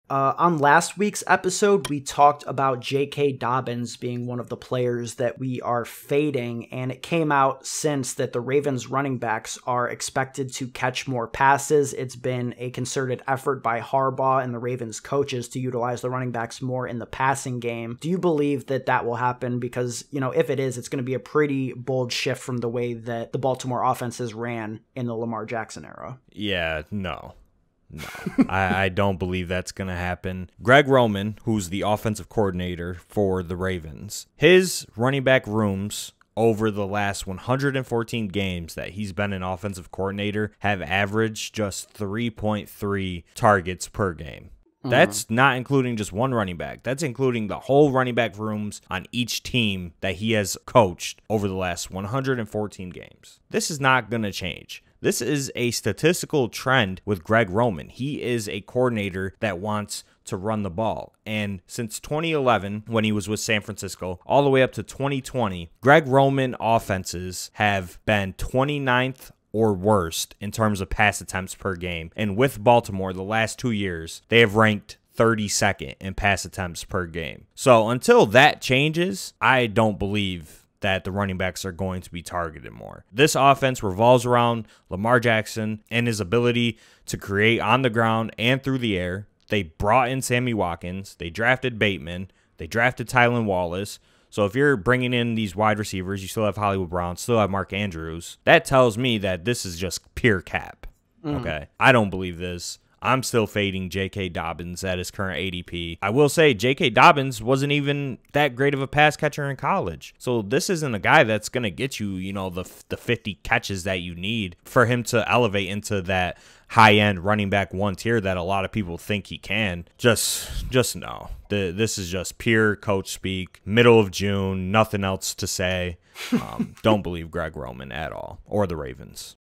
On last week's episode, we talked about JK Dobbins being one of the players that we are fading, and it came out since that the Ravens running backs are expected to catch more passes. It's been a concerted effort by Harbaugh and the Ravens coaches to utilize the running backs more in the passing game. Do you believe that that will happen? Because, if it is, it's going to be a pretty bold shift from the way that the Baltimore offenses ran in the Lamar Jackson era. Yeah, no. I don't believe that's going to happen. Greg Roman, who's the offensive coordinator for the Ravens, his running back rooms over the last 114 games that he's been an offensive coordinator have averaged just 3.3 targets per game. That's not including just one running back. That's including the whole running back rooms on each team that he has coached over the last 114 games. This is not going to change. This is a statistical trend with Greg Roman. He is a coordinator that wants to run the ball. And since 2011, when he was with San Francisco, all the way up to 2020, Greg Roman offenses have been 29th or worst in terms of pass attempts per game. And with Baltimore, the last 2 years, they have ranked 32nd in pass attempts per game. So until that changes, I don't believe that the running backs are going to be targeted more. This offense revolves around Lamar Jackson and his ability to create on the ground and through the air. They brought in Sammy Watkins. They drafted Bateman. They drafted Tylan Wallace. So if you're bringing in these wide receivers, you still have Hollywood Brown, still have Mark Andrews. That tells me that this is just pure cap. Okay, I don't believe this. I'm still fading JK Dobbins at his current ADP. I will say JK Dobbins wasn't even that great of a pass catcher in college. So this isn't a guy that's going to get you, the 50 catches that you need for him to elevate into that high-end running back one tier that a lot of people think he can. Just no. This is just pure coach speak. Middle of June, nothing else to say. Don't believe Greg Roman at all, or the Ravens.